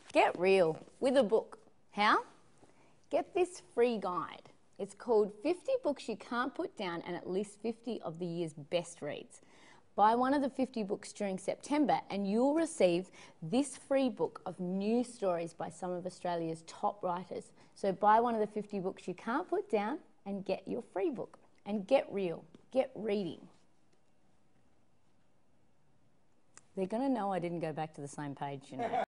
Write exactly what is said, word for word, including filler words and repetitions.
Get real with a book. How? Get this free guide. It's called fifty Books You Can't Put Down and at least fifty of the year's best reads. Buy one of the fifty books during September and you'll receive this free book of new stories by some of Australia's top writers. So buy one of the fifty books you can't put down and get your free book. And get real. Get reading. They're going to know I didn't go back to the same page, you know.